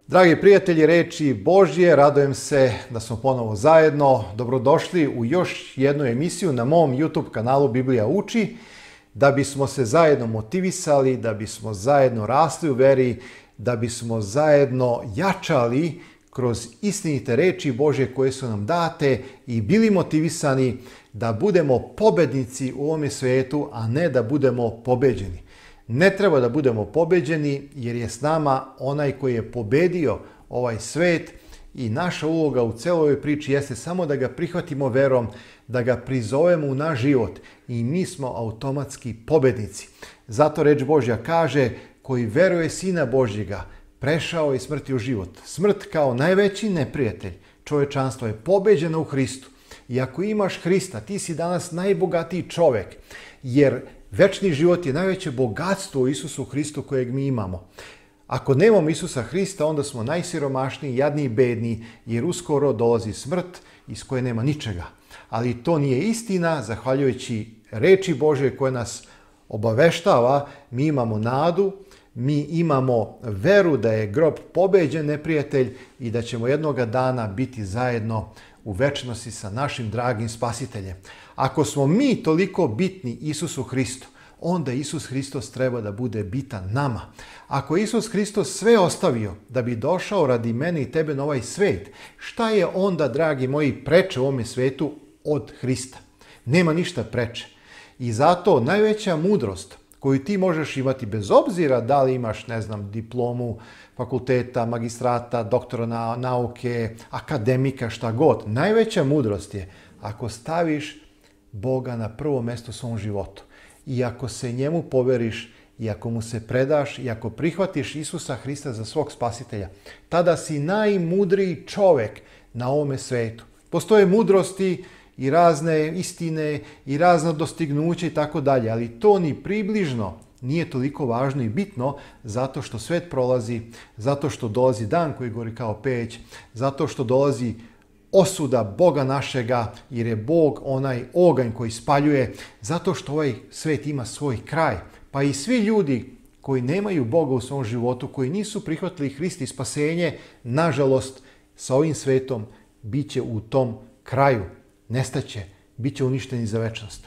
Dragi prijatelji reči Božje, radujem se da smo ponovo zajedno. Dobrodošli u još jednu emisiju na mom YouTube kanalu Biblija uči, da bismo se zajedno motivisali, da bismo zajedno rasli u veri, da bismo zajedno jačali kroz istinite reči Božje koje su nam date i bili motivisani da budemo pobednici u ovome svijetu, a ne da budemo pobeđeni. Ne treba da budemo pobeđeni jer je s nama onaj koji je pobedio ovaj svet i naša uloga u celoj ovoj priči jeste samo da ga prihvatimo verom, da ga prizovemo u naš život i mi smo automatski pobednici. Zato reč Božja kaže: koji veruje Sina Božjega prešao je smrti u život. Smrt kao najveći neprijatelj čovečanstva je pobeđena u Hristu. I ako imaš Hrista, ti si danas najbogatiji čovek, jer večni život je najveće bogatstvo u Isusu Hristu kojeg mi imamo. Ako nemamo Isusa Hrista, onda smo najsiromašniji, jadni i bedni, jer uskoro dolazi smrt iz koje nema ničega. Ali to nije istina, zahvaljujući reči Božje koja nas obaveštava, mi imamo nadu, mi imamo veru da je grob pobeđen neprijatelj i da ćemo jednoga dana biti zajedno u večnosti sa našim dragim Spasiteljem. Ako smo mi toliko bitni Isusu Hristu, onda Isus Hristos treba da bude bitan nama. Ako Isus Hristos sve ostavio da bi došao radi mene i tebe na ovaj svet, šta je onda, dragi moji, preče u ovome svetu od Hrista? Nema ništa preče. I zato najveća mudrost koju ti možeš imati, bez obzira da li imaš, diplomu fakulteta, magistrata, doktora nauke, akademika, šta god, najveća mudrost je ako staviš Boga na prvo mesto u svom životu. I ako se njemu poveriš, i ako mu se predaš, i ako prihvatiš Isusa Hrista za svog spasitelja, tada si najmudriji čovek na ovome svetu. Postoje mudrosti i razne istine i razna dostignuća i tako dalje, ali to ni približno nije toliko važno i bitno, zato što svet prolazi, zato što dolazi dan koji gori kao peć, zato što dolazi osuda Boga našega, jer je Bog onaj oganj koji spaljuje, zato što ovaj svet ima svoj kraj. Pa i svi ljudi koji nemaju Boga u svom životu, koji nisu prihvatili Hrista i spasenje, nažalost, sa ovim svetom bit će u tom kraju. Nestaće, bit će uništeni za večnost.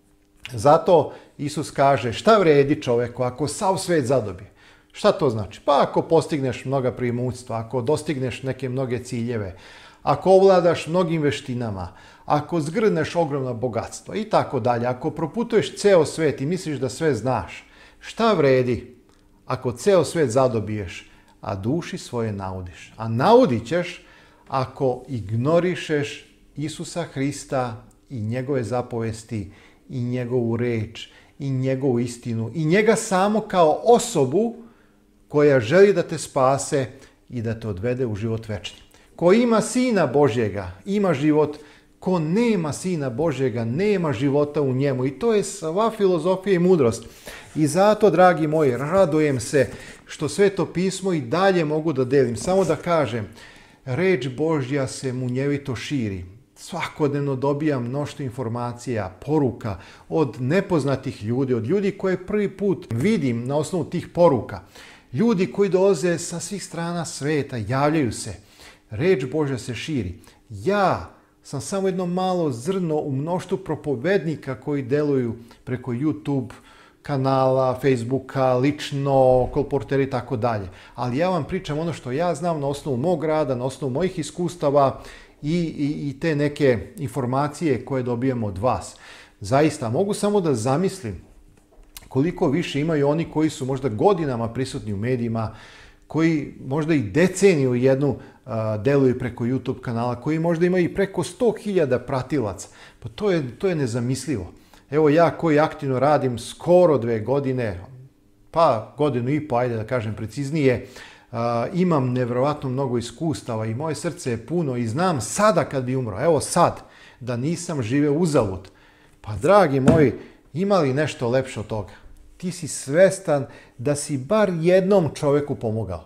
Zato Isus kaže: šta vredi čoveku ako sav svet zadobije? Šta to znači? Pa ako postigneš mnoga preimućstva, ako dostigneš neke mnoge ciljeve, ako ovladaš mnogim veštinama, ako zgrneš ogromna bogatstva i tako dalje, ako proputuješ ceo svet i misliš da sve znaš, šta vredi ako ceo svet zadobiješ, a duši svoje naudiš? A naudit ćeš ako ignorišeš Isusa Hrista i njegove zapovesti i njegovu reč i njegovu istinu i njega samo kao osobu koja želi da te spase i da te odvede u život večni. Ko ima Sina Božjega, ima život. Ko nema Sina Božjega, nema života u njemu. I to je sva filozofija i mudrost. I zato, dragi moji, radujem se što Sveto pismo i dalje mogu da delim. Samo da kažem, reč Božja se munjevito širi. Svakodnevno dobijam mnoštvo informacija, poruka od nepoznatih ljudi, od ljudi koje prvi put vidim na osnovu tih poruka. Ljudi koji dolaze sa svih strana sveta, javljaju se. Reč Božja se širi. Ja sam samo jedno malo zrno u mnoštvu propovednika koji deluju preko YouTube kanala, Facebooka, lično, kolporteri i tako dalje. Ali ja vam pričam ono što ja znam na osnovu mog rada, na osnovu mojih iskustava i te neke informacije koje dobijamo od vas. Zaista, mogu samo da zamislim koliko više imaju oni koji su možda godinama prisutni u medijima, koji možda i deceniju jednu deluju preko YouTube kanala, koji možda imaju i preko 100.000 pratilaca. Pa to je nezamislivo. Evo ja koji aktivno radim skoro 2 godine, pa godinu i po, ajde da kažem preciznije, imam nevjerovatno mnogo iskustava i moje srce je puno i znam sada kad bi umro, evo sad, da nisam živeo uzalud. Pa dragi moji, ima li nešto lepše od toga? Ti si svestan da si bar jednom čoveku pomogao.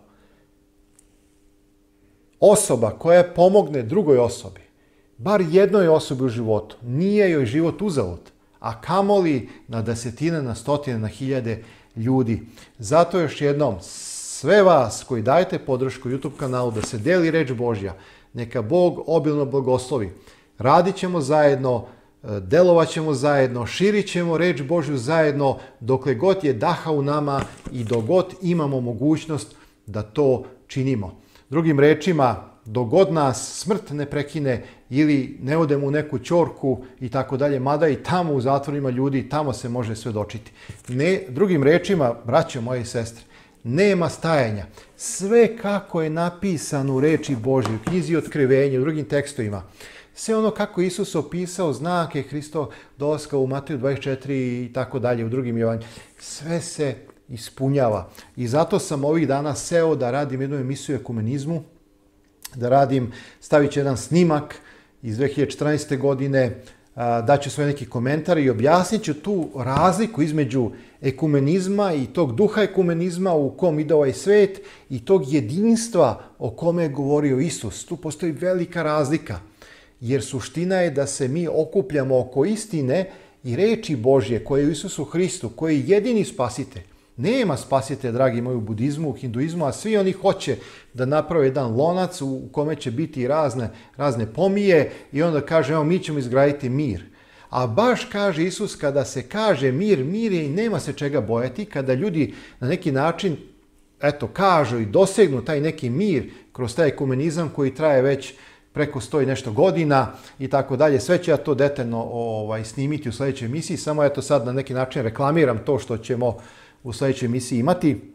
Osoba koja pomogne drugoj osobi, bar jednoj osobi u životu, nije joj život uzalud, a kamoli na desetine, na stotine, na hiljade ljudi. Zato još jednom, sve vas koji dajete podršku YouTube kanalu da se deli reč Božja, neka Bog obilno blagoslovi. Radit ćemo zajedno, delovat ćemo zajedno, širit ćemo reč Božju zajedno dokle god je daha u nama i dok god imamo mogućnost da to činimo. Drugim rečima, dok god nas smrt ne prekine ili ne odemo u neku ćorku i tako dalje, mada i tamo u zatvorima ljudi, tamo se može svedočiti. Drugim rečima, braćo moje i sestre, nema stajanja. Sve kako je napisano u reči Božje, u knjizi Otkrivenja, u drugim tekstovima, sve ono kako Isus opisao znake Hristova dolaska u Mateju 24 i tako dalje, u drugim evanđeljima, sve se ispunjava. I zato sam ovih dana seo da radim jednu emisiju o ekumenizmu, stavit ću jedan snimak iz 2014. godine, daću svoj neki komentar i objasnit ću tu razliku između ekumenizma i tog duha ekumenizma u kom ide ovaj svet i tog jedinstva o kome je govorio Isus. Tu postoji velika razlika, jer suština je da se mi okupljamo oko istine i reči Božje koje je u Isusu Hristu, koji je jedini spasitelj. Nema spasitelja, dragi moji, u budizmu, u hinduizmu, a svi oni hoće da naprave jedan lonac u kome će biti razne pomije i onda kaže, evo, mi ćemo izgraditi mir. A baš kaže Isus, kada se kaže mir, mir je i nema se čega bojati, kada ljudi na neki način, kažu i dosegnu taj neki mir kroz taj ekumenizam koji traje već preko 100 i nešto godina i tako dalje. Sve ću ja to detaljno snimiti u sljedećoj emisiji, samo sad na neki način reklamiram to što ćemo u sljedećoj emisiji imati.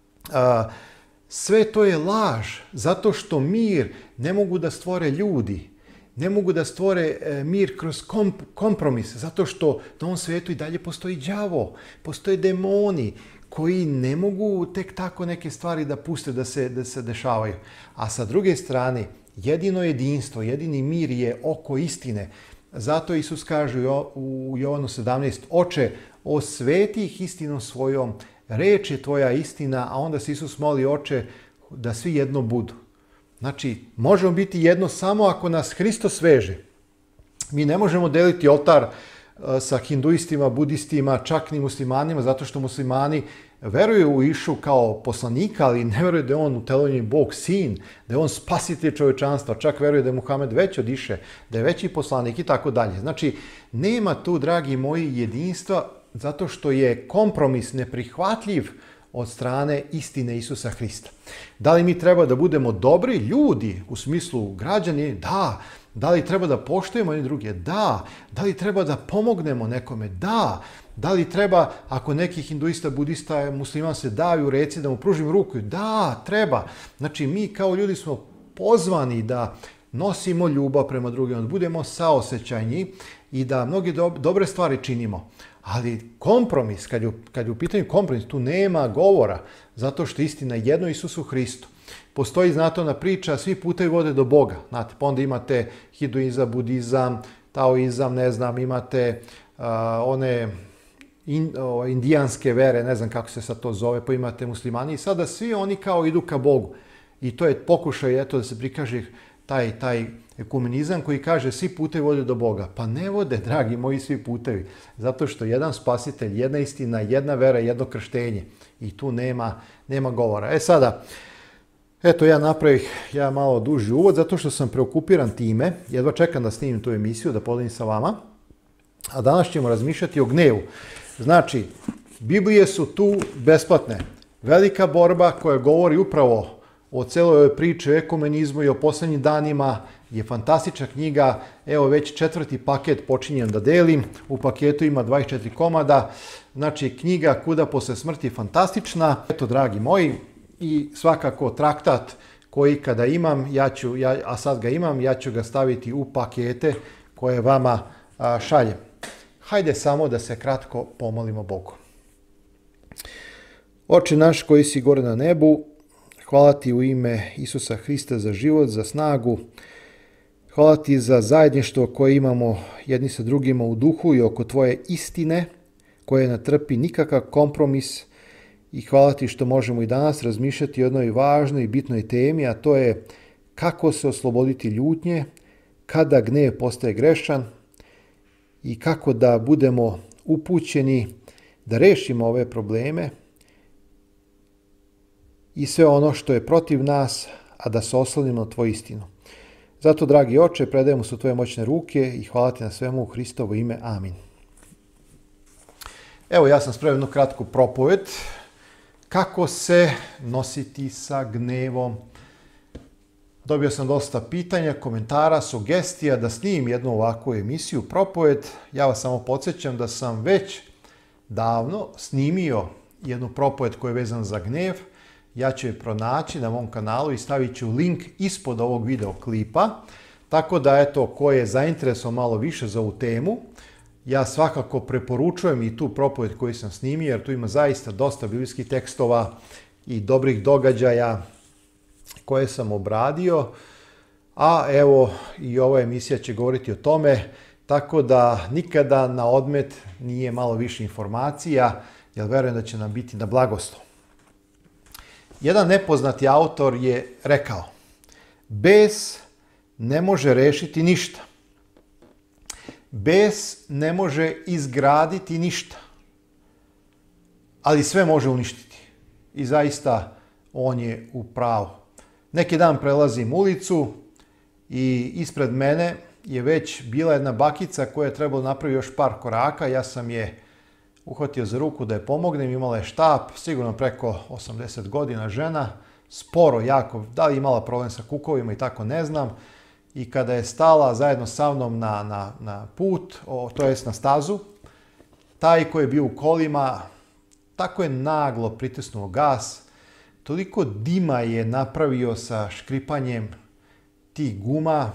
Sve to je laž, zato što mir ne mogu da stvore ljudi, ne mogu da stvore mir kroz kompromis, zato što na ovom svijetu i dalje postoji đavo, postoje demoni koji ne mogu tek tako neke stvari da puste da se dešavaju. A sa druge strane, jedino jedinstvo, jedini mir je oko istine. Zato Isus kaže u Jovanu 17, Oče, osveti ih istinom svojom, reč je tvoja istina, a onda se Isus moli, Oče, da svi jedno budu. Znači, možemo biti jedno samo ako nas Hristos veže. Mi ne možemo deliti oltar sa hinduistima, budistima, čak ni muslimanima, zato što muslimani veruju u Išu kao poslanika, ali ne veruju da je on utelovljeni Bog, sin, da je on spasitelj čovječanstva, čak veruju da je Muhamed već od Iše, da je veći poslanik i tako dalje. Znači, nema tu, dragi moji, jedinstva, zato što je kompromis neprihvatljiv od strane istine Isusa Hrista. Da li mi treba da budemo dobri ljudi, u smislu građani? Da. Da li treba da poštujemo jedni druge? Da. Da li treba da pomognemo nekome? Da. Da li treba, ako neki hinduista, budista, musliman se daju u reci, da mu pružimo ruku? Da, treba. Znači, mi kao ljudi smo pozvani da nosimo ljubav prema drugima, da budemo saosećajni i da mnoge dobre stvari činimo. Ali kompromis, kad je u pitanju kompromis, tu nema govora, zato što istina je jedno Isusu Hristu. Postoji, znate, ona priča, svi putevi vode do Boga. Znate, pa onda imate hinduizam, budizam, taoizam, ne znam, imate one indijanske vere, ne znam kako se sad to zove, pa imate muslimani i sada svi oni kao idu ka Bogu. I to je pokušaj, da se prikaže taj ekumenizam koji kaže svi putevi vode do Boga. Pa ne vode, dragi moji, svi putevi. Zato što jedan spasitelj, jedna istina, jedna vera, jedno krštenje. I tu nema govora. Sada, eto, ja napravih jedan malo duži uvod, zato što sam preokupiran time. Jedva čekam da snimim tu emisiju, da podelim sa vama. A danas ćemo razmišljati o gnevu. Znači, Biblije su tu besplatne. Velika borba koja govori upravo o celoj ovoj priči, o ekumenizmu i o poslednjim danima je fantastična knjiga. Evo, već 4. paket počinjem da delim. U paketu ima 24 komada. Znači, knjiga Kuda posle smrti, fantastična. Eto, dragi moji, i svakako traktat koji kada imam, a sad ga imam, ja ću ga staviti u pakete koje vama šaljem. Hajde samo da se kratko pomolimo Bogu. Oče naš koji si gore na nebu, hvala ti u ime Isusa Hrista za život, za snagu. Hvala ti za zajedništvo koje imamo jedni sa drugima u duhu i oko tvoje istine, koje ne trpi nikakav kompromis. I hvala ti što možemo i danas razmišljati o jednoj važnoj i bitnoj temi, a to je kako se osloboditi ljutnje, kada gnev postaje grešan i kako da budemo upućeni da rešimo ove probleme i sve ono što je protiv nas, a da se oslonimo na tvoju istinu. Zato, dragi Oče, predajemo se u tvoje moćne ruke i hvala ti na svemu u Hristovo ime. Amin. Evo, ja sam spremio jednu kratku propoved. Kako se nositi sa gnevom? Dobio sam dosta pitanja, komentara, sugestija da snimim jednu ovakvu emisiju, propoved. Ja vas samo podsjećam da sam već davno snimio jednu propoved koja je vezana za gnev. Ja ću je pronaći na mom kanalu i stavit ću link ispod ovog videoklipa. Tako da, eto, ko je zainteresovan malo više za ovu temu, ja svakako preporučujem i tu propoved koju sam snimio, jer tu ima zaista dosta biblijskih tekstova i dobrih događaja koje sam obradio. A evo, i ova emisija će govoriti o tome, tako da nikada na odmet nije malo više informacija, jer verujem da će nam biti na blagoslov. Jedan nepoznati autor je rekao: bes ne može rešiti ništa. Bes ne može izgraditi ništa, ali sve može uništiti. I zaista on je u pravu. Neki dan prelazim ulicu i ispred mene je već bila jedna bakica koja je trebala napraviti još par koraka. Ja sam je uhvatio za ruku da je pomognem, imala je štap, sigurno preko 80 godina žena, sporo, jako, da li imala problem sa kukovima i tako, ne znam. I kada je stala zajedno sa mnom na put, to jest na stazu, taj koji je bio u kolima, tako je naglo pritisnuo gas, toliko dima je napravio sa škripanjem tih guma,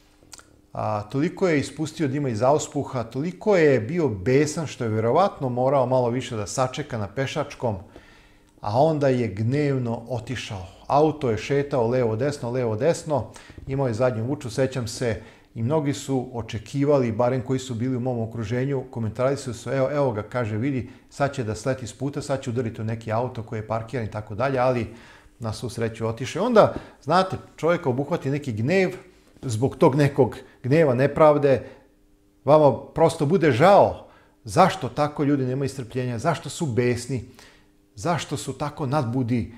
toliko je ispustio dima iz auspuha, toliko je bio besan što je vjerovatno morao malo više da sačeka na pešačkom, a onda je gnevno otišao. Auto je šetao levo desno, imao je zadnju vuču, sećam se, i mnogi su očekivali, barem koji su bili u mom okruženju, komentarisali su, evo ga, kaže, vidi, sad će da sleti s puta, sad će udariti u neki auto koji je parkiran i tako dalje, ali na svu sreću otišao. Onda, znate, čovjeka obuhvati neki gnev, zbog tog nekog gneva, nepravde, vama prosto bude žao. Zašto tako ljudi nemaju strpljenja? Zašto su besni? Zašto su tako nadbudi?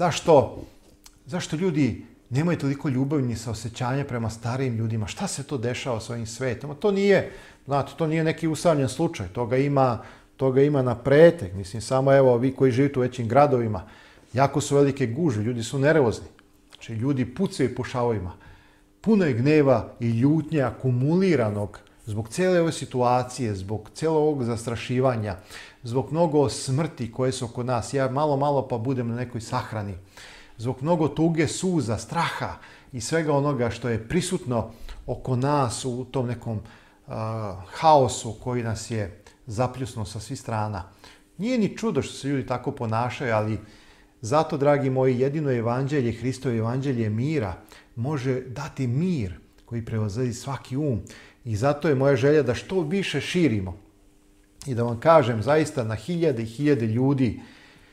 Zašto ljudi nemaju toliko ljubavi ni saosećanja prema starijim ljudima? Šta se to dešava s ovim svetom? To nije, znate, to nije neki usamljen slučaj. Toga ima na pretek. Mislim, samo evo, vi koji živite u većim gradovima, jako su velike gužve, ljudi su nervozni. Znači, ljudi pucaju po šavovima. Puno je gneva i ljutnje akumuliranog zbog cijele ove situacije, zbog cijelog ovog zastrašivanja, zbog mnogo smrti koje su oko nas. Ja malo pa budem na nekoj sahrani. Zbog mnogo tuge, suza, straha i svega onoga što je prisutno oko nas u tom nekom haosu koji nas je zapljusnuo sa svih strana. Nije ni čudo što se ljudi tako ponašaju, ali zato, dragi moji, jedino evanđelje, Hristovo evanđelje mira, može dati mir koji prevaziđe svaki um. I zato je moja želja da što više širimo. I da vam kažem, zaista na hiljade i hiljade ljudi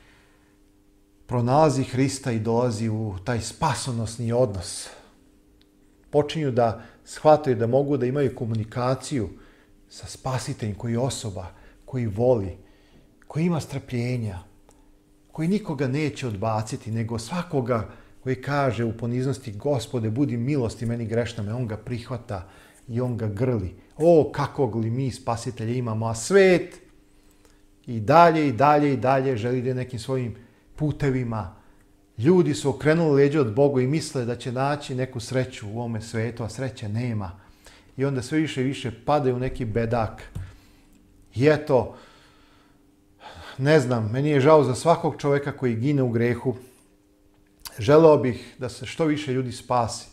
pronalazi Hrista i dolazi u taj spasonosni odnos. Počinju da shvataju da mogu da imaju komunikaciju sa Spasiteljem koji je osoba, koji voli, koji ima strpljenja, koji nikoga neće odbaciti, nego svakoga koji kaže u poniznosti: Gospode, budi milosti meni grešnome, on ga prihvata i on ga grli. O, kakvog li mi Spasitelja imamo, a svet i dalje želi da nekim svojim putevima. Ljudi su okrenuli leđa od Boga i misle da će naći neku sreću u ovome svetu, a sreće nema. I onda sve više i više padaju u neki bedak. I eto, ne znam, meni je žao za svakog čovjeka koji gine u grehu. Želeo bih da se što više ljudi spasi.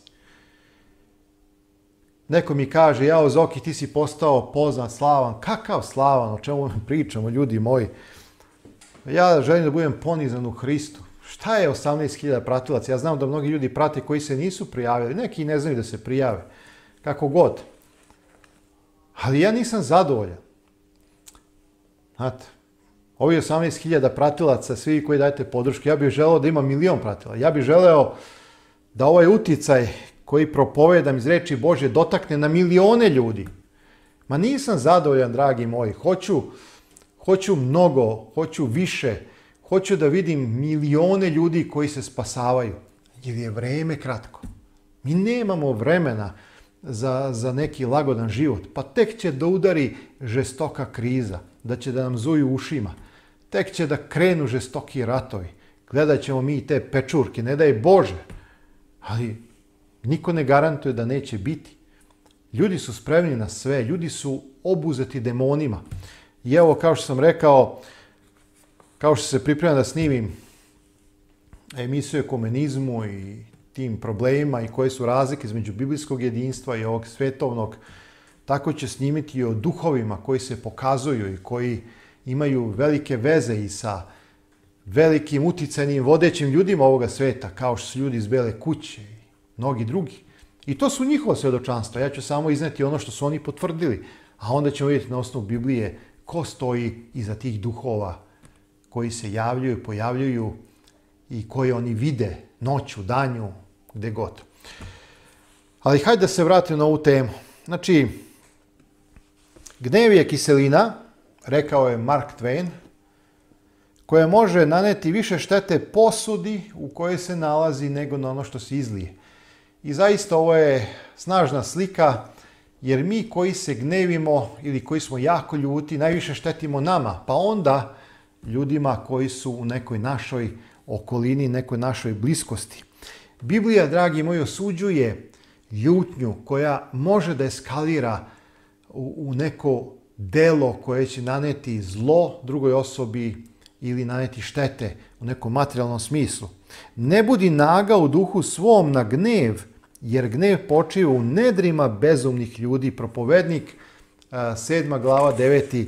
Neko mi kaže: jao Zoki, ti si postao poznat, slavan. Kakav slavan? O čemu pričamo, ljudi moji? Ja želim da budem ponizan u Hristu. Šta je 18.000 pratilaca? Ja znam da mnogi ljudi prate koji se nisu prijavili. Neki ne znaju da se prijave. Kako god. Ali ja nisam zadovoljan. Znate, ovi 18.000 pratilaca, svi koji dajete podršku, ja bih želeo da ima 1.000.000 pratila. Ja bih želeo da ovaj uticaj koji propovedam iz reči Božje dotakne na milione ljudi. Ma nisam zadovoljan, dragi moji. Hoću mnogo, hoću više, Hoću da vidim milione ljudi koji se spasavaju, jer je vreme kratko. Mi nemamo vremena za neki lagodan život. Pa tek će da udari žestoka kriza, da će da nam zuju ušima. Tek će da krenu žestoki ratovi. Gledat ćemo mi te pečurke, ne daj Bože. Ali niko ne garantuje da neće biti. Ljudi su spremni na sve, ljudi su obuzeti demonima. I evo, kao što sam rekao, kao što se pripremam da snimim emisiju o ekumenizmu i tim problemima i koje su razlike između biblijskog jedinstva i ovog svetovnog, tako će snimiti i o duhovima koji se pokazuju i koji imaju velike veze i sa velikim uticajnim vodećim ljudima ovoga sveta, kao što su ljudi iz Bele kuće i mnogi drugi. I to su njihova svedočanstva. Ja ću samo izneti ono što su oni potvrdili, a onda ćemo vidjeti na osnovu Biblije ko stoji iza tih duhova koji se javljaju, pojavljuju i koje oni vide noću, danju, gde god. Ali hajde da se vratim na ovu temu. Znači, gnev je kiselina, rekao je Mark Twain, koja može naneti više štete posudi u kojoj se nalazi nego na ono što se izlije. I zaista ovo je snažna slika, jer mi koji se gnevimo ili koji smo jako ljuti, najviše štetimo nama, pa onda ljudima koji su u nekoj našoj okolini, nekoj našoj bliskosti. Biblija, dragi moji, osuđuje ljutnju koja može da eskalira u neko delo koje će naneti zlo drugoj osobi ili naneti štete u nekom materijalnom smislu. Ne budi naga u duhu svom na gnev, jer gnev počiva u nedrima bezumnih ljudi. Propovednik, 7. glava,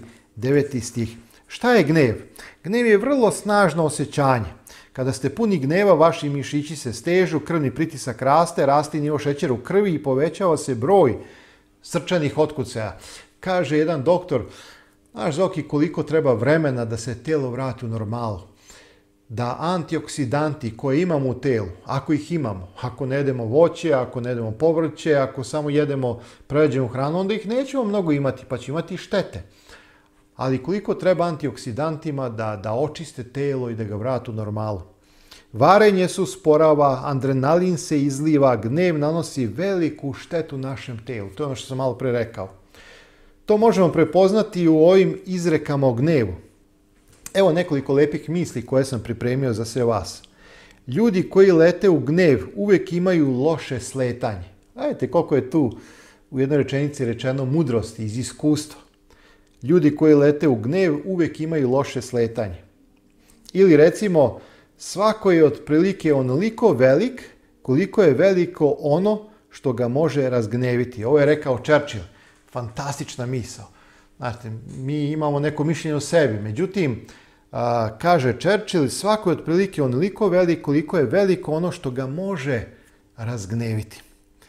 9. stih. Šta je gnev? Gnev je vrlo snažno osjećanje. Kada ste puni gneva, vaši mišići se stežu, krvni pritisak raste nivo šećera u krvi i povećava se broj srčanih otkucaja. Kaže jedan doktor, znaš Zoki, koliko treba vremena da se telo vrati u normalu. Da antioksidanti koje imamo u telu, ako ih imamo, ako ne jedemo voće, ako ne jedemo povrće, ako samo jedemo prerađenu hranu, onda ih nećemo mnogo imati, pa će imati štete. Ali koliko treba antioksidantima da očiste telo i da ga vratu u normalu. Varenje se usporava, adrenalin se izliva, gnev nanosi veliku štetu našem telu. To je ono što sam malo pre rekao. To možemo prepoznati u ovim izrekama o gnevu. Evo nekoliko lepih misli koje sam pripremio za sve vas. Ljudi koji lete u gnev uvijek imaju loše sletanje. Gledajte koliko je tu u jednoj rečenici rečeno mudrosti iz iskustva. Ljudi koji lete u gnev uvijek imaju loše sletanje. Ili recimo, svako je otprilike onoliko velik koliko je veliko ono što ga može razgneviti. Ovo je rekao Churchill. Fantastična misao. Znate, mi imamo neko mišljenje o sebi. Međutim, kaže Churchill, svako je otprilike onoliko velik koliko je veliko ono što ga može razgneviti.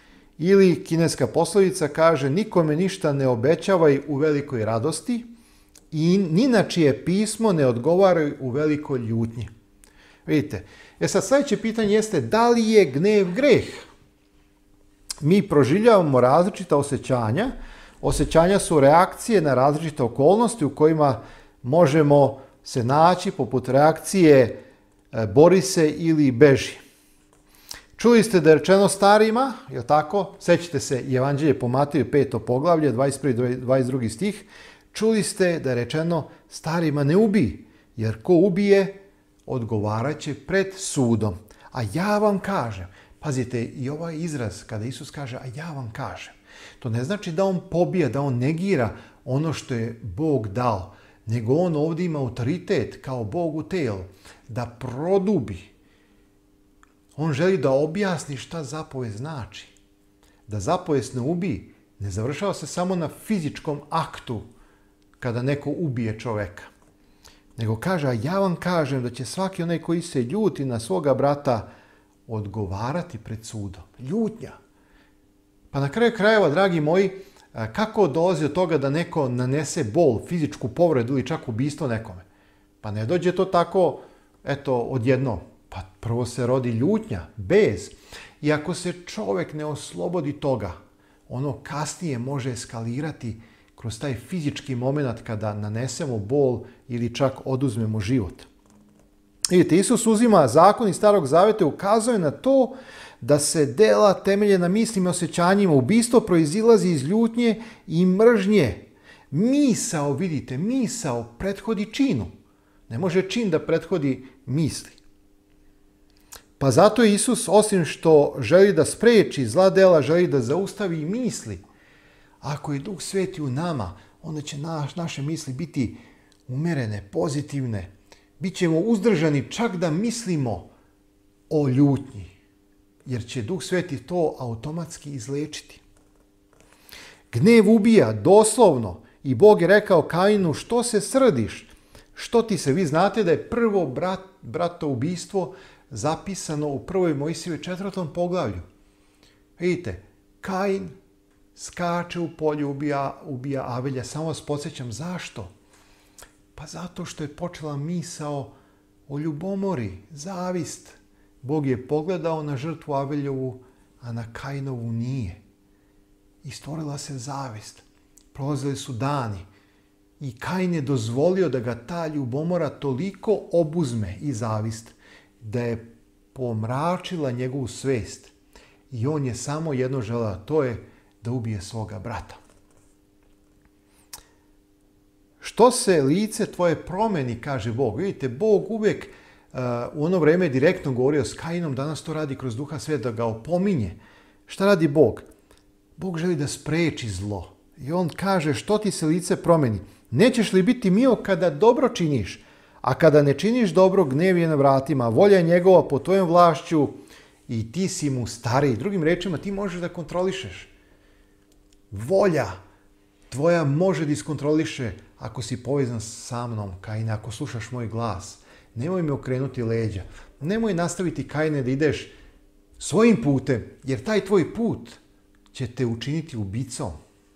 Ili kineska poslovica kaže, nikome ništa ne obećavaj u velikoj radosti i ni na čije pismo ne odgovaraj u velikoj ljutnji. Vidite, sad sljedeće pitanje jeste, da li je gnev greh? Mi proživljavamo različita osjećanja. Osjećanja su reakcije na različite okolnosti u kojima možemo se naći, poput reakcije bori se ili beži. Čuli ste da je rečeno starima, je li tako? Sećate se Evanđelje po Mateju 5. poglavlje, 21. i 22. stih. Čuli ste da je rečeno starima ne ubij, jer ko ubije odgovarat će pred sudom. A ja vam kažem, pazite i ovaj izraz kada Isus kaže a ja vam kažem. To ne znači da on pobija, da on negira ono što je Bog dao, nego on ovdje ima autoritet kao Bog u telu, da produbi. On želi da objasni šta zapovest znači. Da zapovest ne ubij ne završava se samo na fizičkom aktu kada neko ubije čoveka. Nego kaže, a ja vam kažem da će svaki onaj koji se ljuti na svoga brata odgovarati pred sudom. Ljutnja. Pa na kraju krajeva, dragi moji, kako dolazi od toga da neko nanese bol, fizičku povredu ili čak ubistvo nekome? Pa ne dođe to tako, eto, odjednom. Pa prvo se rodi ljutnja, bez. I ako se čovjek ne oslobodi toga, ono kasnije može eskalirati kroz taj fizički moment kada nanesemo bol ili čak oduzmemo život. Vidite, Isus uzima zakon iz Starog zaveta i ukazuje na to da se dela temelje na mislima i osjećanjima. Ubistvo proizilazi iz ljutnje i mržnje. Misao, vidite, misao prethodi činu. Ne može čin da prethodi misli. Pa zato Isus, osim što želi da spreči zla dela, želi da zaustavi misli. Ako je Duh Sveti u nama, onda će naše misli biti umerene, pozitivne. Bićemo uzdržani čak da mislimo o ljutnji, jer će Duh Sveti to automatski izlečiti. Gnev ubija, doslovno. I Bog je rekao Kainu, što se srdiš? Što ti se? Vi znate da je prvo bratoubistvo zapisano u 1. Mojsijevoj 4. poglavlju. Vidite, Kain skače u polju, ubija Avelja. Samo vas podsjećam, zašto? Pa zato što je počela misao o ljubomori, zavist. Bog je pogledao na žrtvu Aveljovu, a na Kainovu nije. I stvorila se zavist. Prolazili su dani. I Kain je dozvolio da ga ta ljubomora toliko obuzme i zavist, da je pomračila njegovu svest. I on je samo jedno želeo, to je da ubije svoga brata. Što se lice tvoje promeni, kaže Bog. Vidite, Bog uvijek u ono vrijeme je direktno govorio s Kainom, danas to radi kroz Duha Sveta, da ga opominje. Šta radi Bog? Bog želi da spreči zlo. I on kaže, što ti se lice promeni? Nećeš li biti mio kada dobro činiš? A kada ne činiš dobro, gnev je na vratima. Volja je njegova po tvojom vlašću i ti si mu stariji. Drugim rečima, ti možeš da kontrolišeš. Volja tvoja može da iskontroliše ako si povezan sa mnom, Kaine, ako slušaš moj glas. Nemoj me okrenuti leđa. Nemoj nastaviti, Kaine, da ideš svojim putem, jer taj tvoj put će te učiniti ubicom.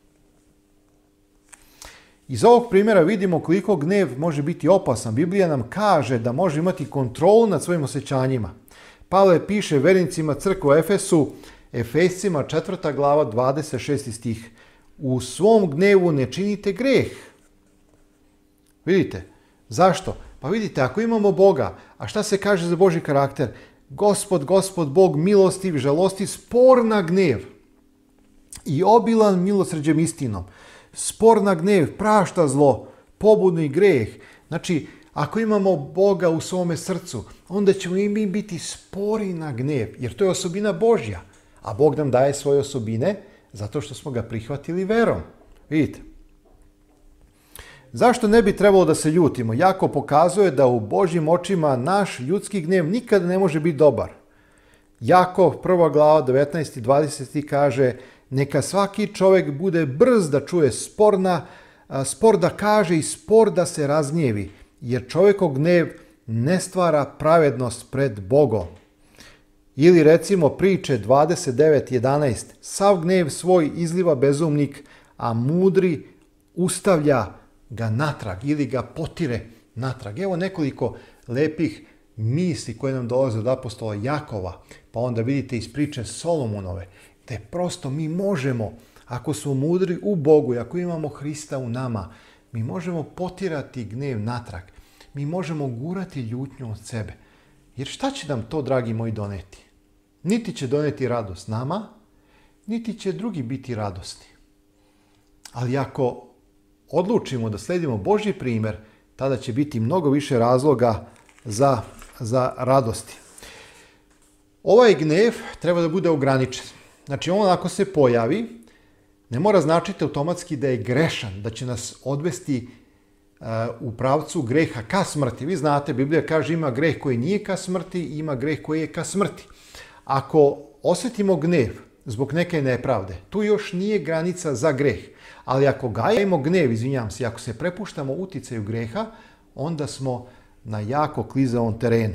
Iz ovog primjera vidimo koliko gnev može biti opasan. Biblija nam kaže da može imati kontrolu nad svojim osjećanjima. Pavle piše vernicima crkve u Efesu, Efescima 4. glava 26. stih. U svom gnevu ne činite greh. Vidite, zašto? Pa vidite, ako imamo Boga, a šta se kaže za Božji karakter? Gospod, Bog milostiv, žalostiv, spor na gnev i obilan milosrđem istinom. Spor na gnev, prašta zlo, pobudni greh. Znači, ako imamo Boga u svome srcu, onda ćemo i mi biti spori na gnev, jer to je osobina Božja. A Bog nam daje svoje osobine zato što smo ga prihvatili verom. Vidite. Zašto ne bi trebalo da se ljutimo? Jako pokazuje da u Božjim očima naš ljudski gnev nikada ne može biti dobar. Jakov, 1. glava, 19. i 20. kaže, neka svaki čovjek bude brz da čuje spor da kaže i spor da se razgnjevi, jer čovjekov gnev ne stvara pravednost pred Bogom. Ili recimo priče 29.11. Sav gnev svoj izliva bezumnik, a mudri ustavlja ga natrag ili ga potire natrag. Evo nekoliko lepih misli koje nam dolaze od apostola Jakova, pa onda vidite iz priče Solomonove, te prosto mi možemo, ako smo mudri u Bogu i ako imamo Hrista u nama, mi možemo potirati gnev natrag. Mi možemo gurati ljutnju od sebe. Jer šta će nam to, dragi moji, doneti? Niti će doneti radost nama, niti će drugi biti radosni. Ali ako odlučimo da sledimo Božji primjer, tada će biti mnogo više razloga za radosti. Ovaj gnev treba da bude ograničen. Znači, on ako se pojavi, ne mora značiti automatski da je grešan, da će nas odvesti u pravcu greha ka smrti. Vi znate, Biblija kaže ima greh koji nije ka smrti i ima greh koji je ka smrti. Ako osjetimo gnev zbog neke nepravde, tu još nije granica za greh. Ali ako gajimo gnev, ako se prepuštamo uticaju greha, onda smo na jako klizavom terenu.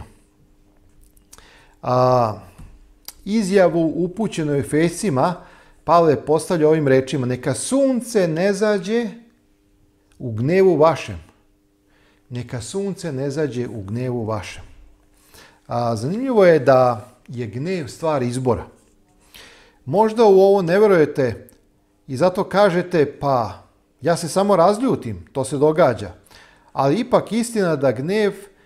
Izjavu upućenu Efescima Pavle postavlja ovim rečima: neka sunce ne zađe u gnevu vašem. Neka sunce ne zađe u gnevu vašem. Zanimljivo je da je gnev stvar izbora. Možda u ovo ne vjerujete i zato kažete, pa ja se samo razljutim, to se događa. Ali ipak istina da gnev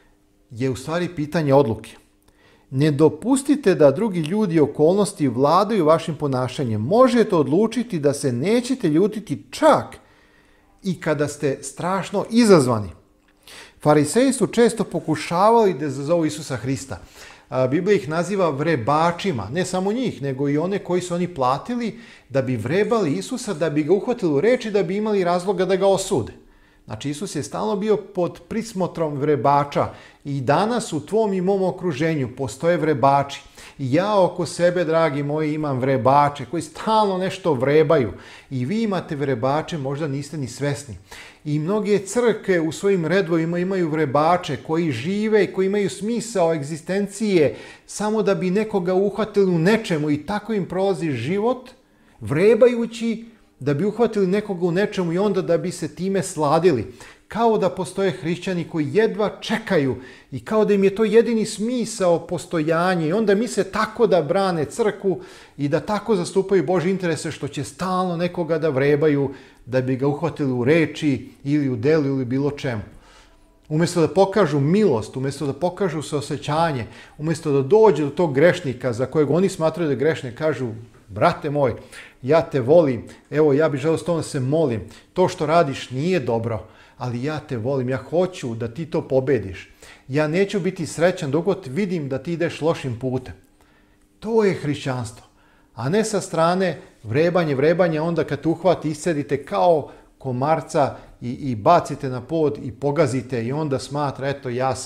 je u stvari pitanje odluke. Ne dopustite da drugi ljudi i okolnosti vladaju vašim ponašanjem. Možete odlučiti da se nećete ljutiti čak i kada ste strašno izazvani. Fariseji su često pokušavali da izazovu Isusa Hrista. Biblija ih naziva vrebačima, ne samo njih, nego i one koji su oni platili da bi vrebali Isusa, da bi ga uhvatili u reč i da bi imali razloga da ga osude. Znači, Isus je stalno bio pod prismotrom vrebača i danas u tvom i mom okruženju postoje vrebači. I ja oko sebe, dragi moji, imam vrebače koji stalno nešto vrebaju. I vi imate vrebače, možda niste ni svesni. I mnoge crkve u svojim redovima imaju vrebače koji žive i koji imaju smisao egzistencije samo da bi nekoga uhvatili u nečemu i tako im prolazi život, vrebajući da bi uhvatili nekoga u nečemu i onda da bi se time sladili. Kao da postoje hrišćani koji jedva čekaju i kao da im je to jedini smisao postojanja i onda misle tako da brane crkvu i da tako zastupaju Božje interese što će stalno nekoga da vrebaju da bi ga uhvatili u reči ili u delu ili bilo čemu. Umjesto da pokažu milost, umjesto da pokažu saosećanje, umjesto da dođe do tog grešnika za kojeg oni smatraju da je grešnik, kažu: brate moj, ja te volim, evo ja bih želeo s tobom da se molim, to što radiš nije dobro, ali ja te volim, ja hoću da ti to pobediš. Ja neću biti srećan dok god vidim da ti ideš lošim putem. To je hrišćanstvo, a ne sa strane vrebanje, onda kad te uhvati iscedite kao komarca i bacite na pod i pogazite i onda smatra, eto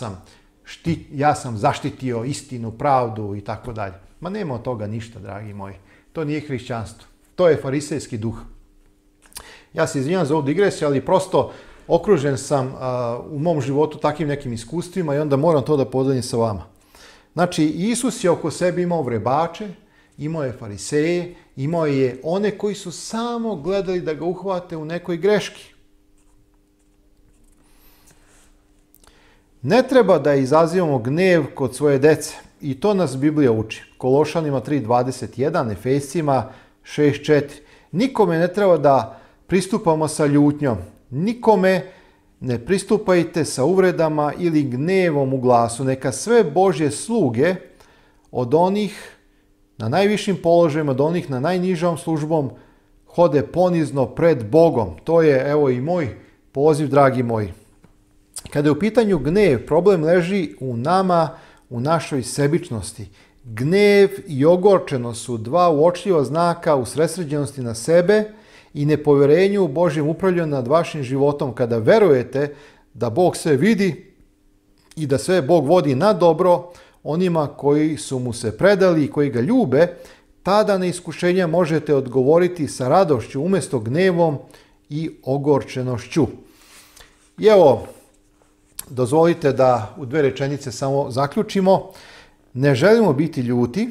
ja sam zaštitio istinu, pravdu i tako dalje. Ma nema od toga ništa, dragi moji. To nije hrišćanstvo. To je farisejski duh. Ja se izvinjam za ovu digresiju, ali prosto okružen sam u mom životu takvim nekim iskustvima i onda moram to da podelim sa vama. Znači, Isus je oko sebe imao vrebače, imao je fariseje, imao je one koji su samo gledali da ga uhvate u nekoj greški. Ne treba da izazivamo gnev kod svoje dece. I to nas Biblija uči. Kološanima 3.21, Efescima 6.4. Nikome ne treba da pristupamo sa ljutnjom. Nikome ne pristupajte sa uvredama ili gnevom u glasu. Neka sve Božje sluge od onih na najvišim položajima, od onih na najnižom službom hode ponizno pred Bogom. To je, evo, i moj poziv, dragi moji. Kada je u pitanju gnev, problem leži u nama, u našoj sebičnosti. Gnev i ogorčenost su dva uočljiva znaka usredsređenosti na sebe i nepoverenju u Božjem upravljanju nad vašim životom. Kada verujete da Bog sve vidi i da sve Bog vodi na dobro onima koji su mu se predali i koji ga ljube, tada na iskušenja možete odgovoriti sa radošću umjesto gnevom i ogorčenošću. I evo, dozvolite da u 2 rečenice samo zaključimo. Ne želimo biti ljuti,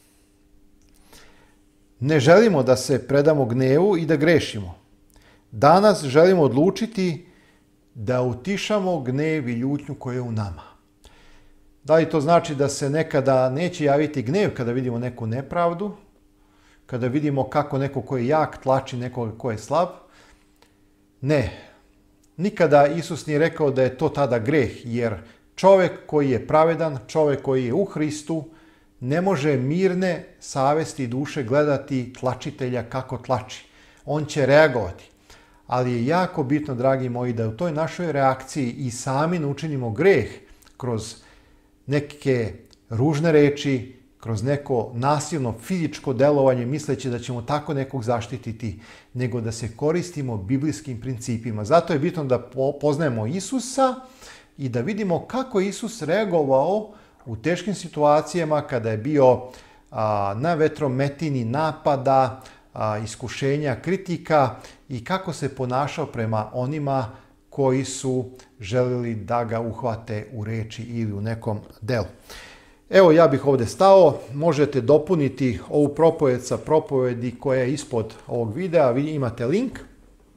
ne želimo da se predamo gnevu i da grešimo. Danas želimo odlučiti da utišamo gnev i ljutnju koja je u nama. Da li to znači da se nekada neće javiti gnev kada vidimo neku nepravdu, kada vidimo kako neko ko je jak tlači nekoga ko je slab? Ne. Nikada Isus nije rekao da je to tada greh, jer čovjek koji je pravedan, čovjek koji je u Hristu, ne može mirne savesti i duše gledati tlačitelja kako tlači. On će reagovati. Ali je jako bitno, dragi moji, da u toj našoj reakciji i sami ne učinimo greh kroz neke ružne reči, kroz neko nasilno fizičko delovanje, misleći da ćemo tako nekog zaštititi, nego da se koristimo biblijskim principima. Zato je bitno da poznajemo Isusa i da vidimo kako je Isus reagovao u teškim situacijama kada je bio na vetrometini napada, iskušenja, kritika i kako se ponašao prema onima koji su želeli da ga uhvate u reči ili u nekom delu. Evo, ja bih ovdje stao, možete dopuniti ovu propoved sa propovedi koja je ispod ovog videa, vi imate link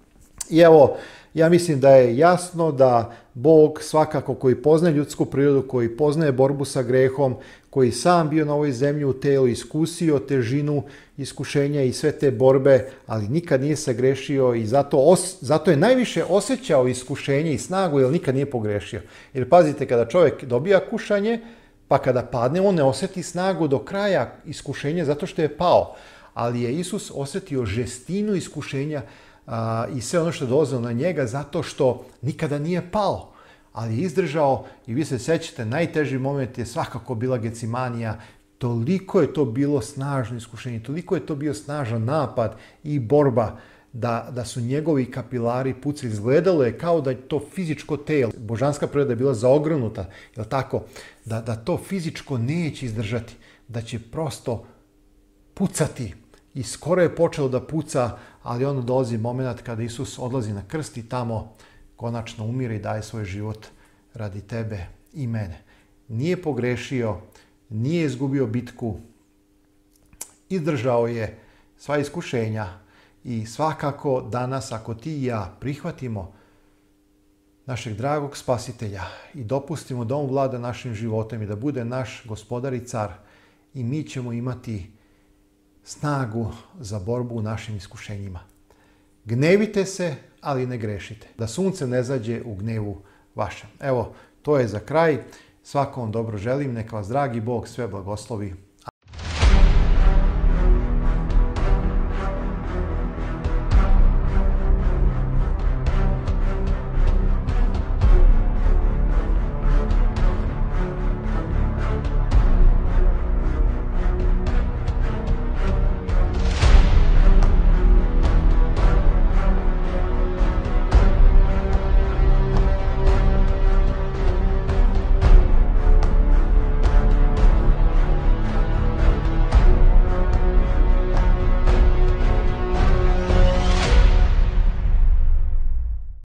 I evo, ja mislim da je jasno da Bog svakako koji poznaje ljudsku prirodu, koji poznaje borbu sa grehom, koji sam bio na ovoj zemlji u telu, iskusio težinu iskušenja i sve te borbe, ali nikad nije se grešio i zato je najviše osjećao iskušenje i snagu, jer nikad nije pogrešio. Jer pazite, kada čovjek dobija kušanje, pa kada padne, on ne osjeti snagu do kraja iskušenja zato što je pao. Ali je Isus osjetio žestinu iskušenja i sve ono što je dolazilo na njega zato što nikada nije pao. Ali je izdržao i vi se sjećate, najteži moment je svakako bila Gecimanija. Toliko je to bilo snažno iskušenje, toliko je to bio snažan napad i borba da su njegovi kapilari pucali. Izgledalo je kao da je to fizičko telo. Božanska priroda je bila zaogrnuta, jel tako? Da to fizičko neće izdržati, da će prosto pucati. I skoro je počelo da puca, ali onda dolazi moment kada Isus odlazi na krst i tamo konačno umire i daje svoj život radi tebe i mene. Nije pogrešio, nije izgubio bitku, izdržao je sva iskušenja i svakako danas ako ti i ja prihvatimo našeg dragog spasitelja i dopustimo da on vlada našim životom i da bude naš gospodar i car, i mi ćemo imati snagu za borbu u našim iskušenjima. Gnevite se, ali ne grešite. Da sunce ne zađe u gnevu vašem. Evo, to je za kraj. Svakom dobro želim. Neka vas dragi Bog sve blagoslovi.